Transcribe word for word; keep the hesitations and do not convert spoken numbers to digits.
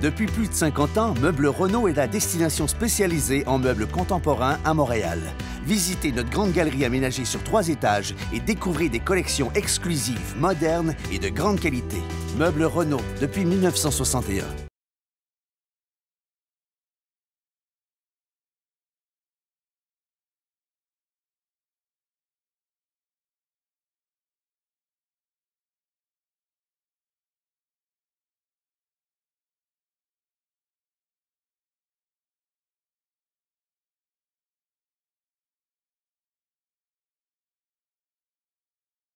Depuis plus de cinquante ans, Meubles Renault est la destination spécialisée en meubles contemporains à Montréal. Visitez notre grande galerie aménagée sur trois étages et découvrez des collections exclusives, modernes et de grande qualité. Meubles Renault depuis mille neuf cent soixante et un.